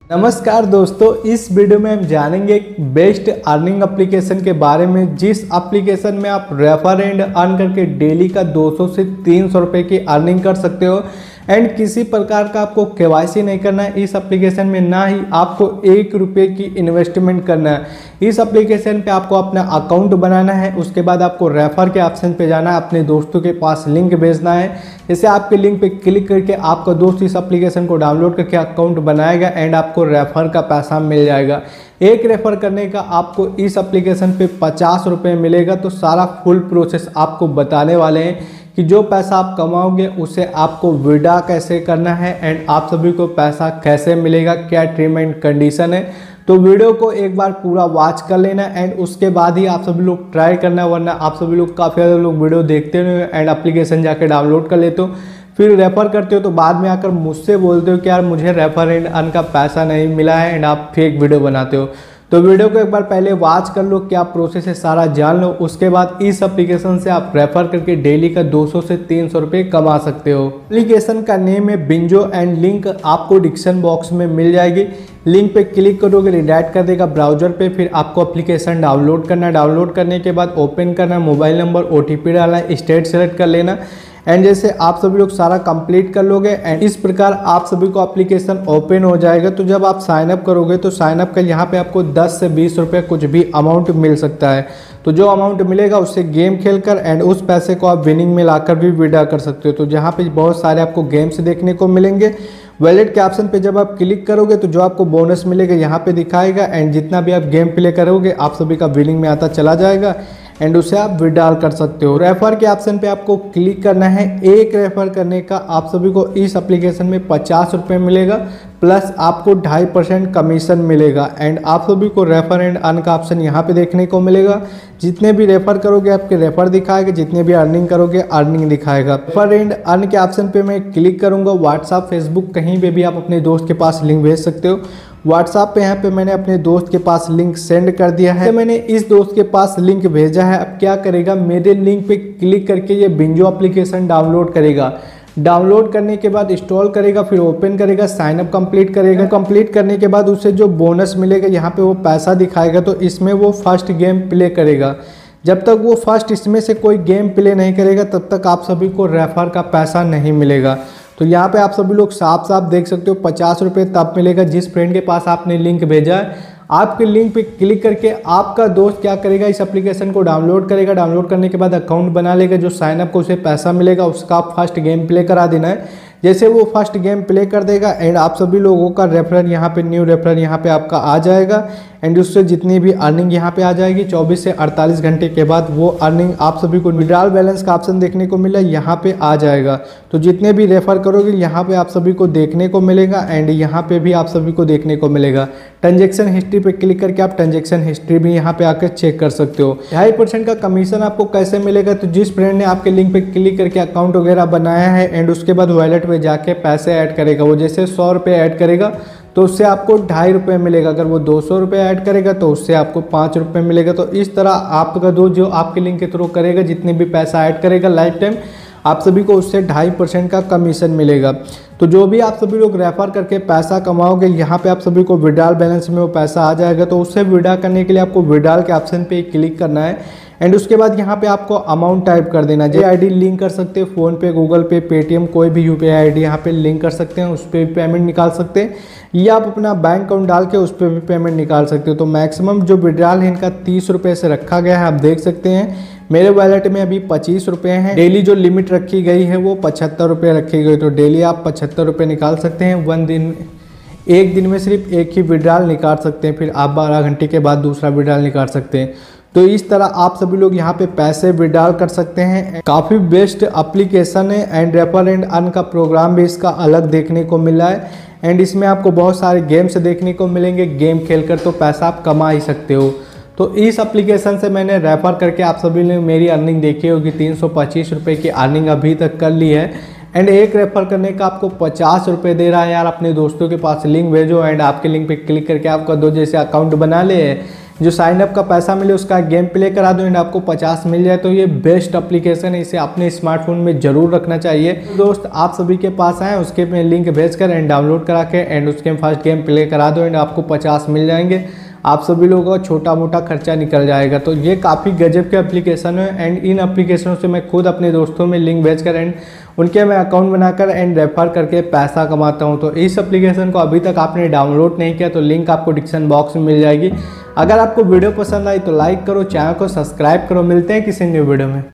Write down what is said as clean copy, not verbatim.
नमस्कार दोस्तों, इस वीडियो में हम जानेंगे एक बेस्ट अर्निंग एप्लीकेशन के बारे में जिस एप्लीकेशन में आप रेफर एंड अर्न करके डेली का 200 से 300 रुपये की अर्निंग कर सकते हो एंड किसी प्रकार का आपको केवाईसी नहीं करना है इस एप्लीकेशन में, ना ही आपको 1 रुपये की इन्वेस्टमेंट करना है। इस एप्लीकेशन पे आपको अपना अकाउंट बनाना है, उसके बाद आपको रेफर के ऑप्शन पे जाना है, अपने दोस्तों के पास लिंक भेजना है। जैसे आपके लिंक पे क्लिक करके आपका दोस्त इस एप्लीकेशन को डाउनलोड करके अकाउंट बनाएगा एंड आपको रेफर का पैसा मिल जाएगा। एक रेफर करने का आपको इस एप्लीकेशन पे 50 रुपये मिलेगा। तो सारा फुल प्रोसेस आपको बताने वाले हैं कि जो पैसा आप कमाओगे उसे आपको विड्रॉ कैसे करना है एंड आप सभी को पैसा कैसे मिलेगा, क्या टर्म एंड कंडीशन है। तो वीडियो को एक बार पूरा वॉच कर लेना एंड उसके बाद ही आप सभी लोग ट्राई करना, वरना आप सभी लोग काफ़ी ज़्यादा लोग वीडियो देखते हो एंड एप्लीकेशन जाके डाउनलोड कर लेते हो, फिर रेफर करते हो तो बाद में आकर मुझसे बोलते हो कि यार मुझे रेफर एंड अर्न का पैसा नहीं मिला है एंड आप फेक वीडियो बनाते हो। तो वीडियो को एक बार पहले वॉच कर लो, क्या प्रोसेस है सारा जान लो, उसके बाद इस एप्लीकेशन से आप रेफर करके डेली का 200 से 300 रुपये कमा सकते हो। एप्लीकेशन का नेम है बिंजो एंड लिंक आपको डिस्क्रिप्शन बॉक्स में मिल जाएगी। लिंक पे क्लिक करोगे, रिडायरेक्ट कर देगा ब्राउजर पे, फिर आपको एप्लीकेशन डाउनलोड करना है। डाउनलोड करने के बाद ओपन करना, मोबाइल नंबर OTP डालना है, स्टेट सेलेक्ट कर लेना एंड जैसे आप सभी लोग सारा कंप्लीट कर लोगे एंड इस प्रकार आप सभी को एप्लीकेशन ओपन हो जाएगा। तो जब आप साइन अप करोगे तो साइन अप का यहाँ पे आपको 10 से 20 रुपये कुछ भी अमाउंट मिल सकता है। तो जो अमाउंट मिलेगा उससे गेम खेलकर एंड उस पैसे को आप विनिंग में लाकर भी विड्रॉ कर सकते हो। तो जहाँ पे बहुत सारे आपको गेम्स देखने को मिलेंगे। वॉलेट के ऑप्शन पे जब आप क्लिक करोगे तो जो आपको बोनस मिलेगा यहाँ पे दिखाएगा एंड जितना भी आप गेम प्ले करोगे आप सभी का विनिंग में आता चला जाएगा एंड उसे आप विड्रॉ कर सकते हो। रेफर के ऑप्शन पे आपको क्लिक करना है। एक रेफर करने का आप सभी को इस एप्लीकेशन में 50 रुपये मिलेगा प्लस आपको 2.5% कमीशन मिलेगा एंड आप सभी को रेफर एंड अर्न का ऑप्शन यहाँ पे देखने को मिलेगा। जितने भी रेफर करोगे आपके रेफर दिखाएगा, जितने भी अर्निंग करोगे अर्निंग दिखाएगा। रेफर एंड अर्न के ऑप्शन पे मैं क्लिक करूँगा। व्हाट्सअप, फेसबुक कहीं पे भी आप अपने दोस्त के पास लिंक भेज सकते हो। व्हाट्सएप पे यहाँ पे मैंने अपने दोस्त के पास लिंक सेंड कर दिया है। तो मैंने इस दोस्त के पास लिंक भेजा है। अब क्या करेगा, मेरे लिंक पे क्लिक करके ये बिंजो एप्लीकेशन डाउनलोड करेगा। डाउनलोड करने के बाद इंस्टॉल करेगा, फिर ओपन करेगा, साइन अप कंप्लीट करेगा। कंप्लीट करने के बाद उसे जो बोनस मिलेगा यहाँ पे वो पैसा दिखाएगा। तो इसमें वो फर्स्ट गेम प्ले करेगा। जब तक वो फर्स्ट इसमें से कोई गेम प्ले नहीं करेगा तब तक आप सभी को रेफर का पैसा नहीं मिलेगा। तो यहाँ पे आप सभी लोग साफ साफ देख सकते हो 50 रुपये तब मिलेगा जिस फ्रेंड के पास आपने लिंक भेजा है। आपके लिंक पे क्लिक करके आपका दोस्त क्या करेगा, इस एप्लीकेशन को डाउनलोड करेगा। डाउनलोड करने के बाद अकाउंट बना लेगा। जो साइनअप को उसे पैसा मिलेगा उसका आप फर्स्ट गेम प्ले करा देना है। जैसे वो फर्स्ट गेम प्ले कर देगा एंड आप सभी लोगों का रेफरल यहाँ पे, न्यू रेफरल यहाँ पे आपका आ जाएगा एंड उससे जितनी भी अर्निंग यहाँ पे आ जाएगी 24 से 48 घंटे के बाद वो अर्निंग आप सभी को विड्रॉल बैलेंस का ऑप्शन देखने को मिला, यहाँ पे आ जाएगा। तो जितने भी रेफर करोगे यहाँ पे आप सभी को देखने को मिलेगा एंड यहाँ पे भी आप सभी को देखने को मिलेगा। ट्रांजेक्शन हिस्ट्री पे क्लिक करके आप ट्रांजेक्शन हिस्ट्री भी यहाँ पे आकर चेक कर सकते हो। 2.5% का कमीशन आपको कैसे मिलेगा, तो जिस फ्रेंड ने आपके लिंक पे क्लिक करके अकाउंट वगैरह बनाया है एंड उसके बाद वॉलेट में जाके पैसे ऐड करेगा, वो जैसे 100 रुपये ऐड करेगा तो उससे आपको 2.5 रुपये मिलेगा। अगर वो 200 रुपये ऐड करेगा तो उससे आपको 5 रुपये मिलेगा। तो इस तरह आपका दोस्त जो आपके लिंक के थ्रू करेगा, जितने भी पैसा ऐड करेगा लाइफ टाइम आप सभी को उससे 2.5% का कमीशन मिलेगा। तो जो भी आप सभी लोग रेफर करके पैसा कमाओगे यहाँ पे आप सभी को विड्रॉल बैलेंस में वो पैसा आ जाएगा। तो उससे विड्रॉ करने के लिए आपको विड्रॉल के ऑप्शन पे क्लिक करना है एंड उसके बाद यहाँ पे आपको अमाउंट टाइप कर देना है। ID लिंक कर सकते हैं, फ़ोन पे, गूगल पे, पेटीएम, कोई भी UPI ID यहाँ पे लिंक कर सकते हैं, उस पर भी पेमेंट निकाल सकते हैं या आप अपना बैंक अकाउंट डाल के उस पर भी पेमेंट निकाल सकते हो। तो मैक्सिमम जो विड्रॉल है इनका 30 रुपये से रखा गया है, आप देख सकते हैं। मेरे वॉलेट में अभी 25 रुपये हैं। डेली जो लिमिट रखी गई है वो 75 रुपये रखी गई। तो डेली आप 75 रुपये निकाल सकते हैं। एक दिन में सिर्फ एक ही विड्रॉल निकाल सकते हैं, फिर आप 12 घंटे के बाद दूसरा विड्रॉल निकाल सकते हैं। तो इस तरह आप सभी लोग यहाँ पे पैसे विड्रॉल कर सकते हैं। काफ़ी बेस्ट एप्लीकेशन है एंड रेफर एंड अर्न का प्रोग्राम भी इसका अलग देखने को मिला है एंड इसमें आपको बहुत सारे गेम्स देखने को मिलेंगे। गेम खेलकर तो पैसा आप कमा ही सकते हो। तो इस एप्लीकेशन से मैंने रेफर करके आप सभी ने मेरी अर्निंग देखी होगी, 325 रुपये की अर्निंग अभी तक कर ली है एंड एक रेफर करने का आपको 50 रुपये दे रहा है। यार अपने दोस्तों के पास लिंक भेजो एंड आपके लिंक पे क्लिक करके आपका दोस्त जैसे अकाउंट बना ले जो साइनअप का पैसा मिले उसका गेम प्ले करा दो एंड आपको 50 मिल जाए। तो ये बेस्ट एप्लीकेशन है, इसे अपने स्मार्टफोन में जरूर रखना चाहिए। दोस्त आप सभी के पास आए उसके में लिंक भेज कर एंड डाउनलोड करा के एंड उसके फर्स्ट गेम प्ले करा दो एंड आपको 50 मिल जाएंगे। आप सभी लोगों का छोटा मोटा खर्चा निकल जाएगा। तो ये काफ़ी गजब के एप्लीकेशन है एंड इन एप्लीकेशनों से मैं खुद अपने दोस्तों में लिंक भेजकर एंड उनके मैं अकाउंट बनाकर एंड रेफर करके पैसा कमाता हूं। तो इस एप्लीकेशन को अभी तक आपने डाउनलोड नहीं किया तो लिंक आपको डिस्क्रिप्शन बॉक्स में मिल जाएगी। अगर आपको वीडियो पसंद आई तो लाइक करो, चैनल को सब्सक्राइब करो। मिलते हैं किसी न्यू वीडियो में।